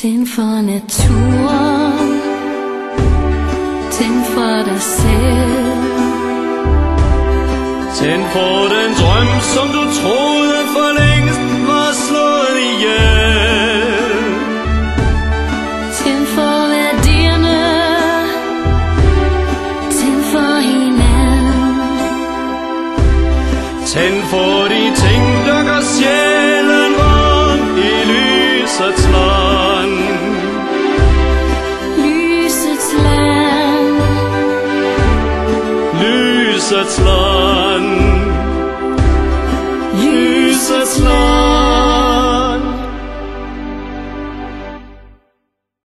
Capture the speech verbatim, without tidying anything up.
Tænd for naturen, tænd for dig selv. Tænd for den drøm, som du troede for længst var slået ihjel. Tænd for værdierne, tænd for hinanden. Tænd for de ting, der gør sjælen varm i lysets land. Lysets land. Lysets land.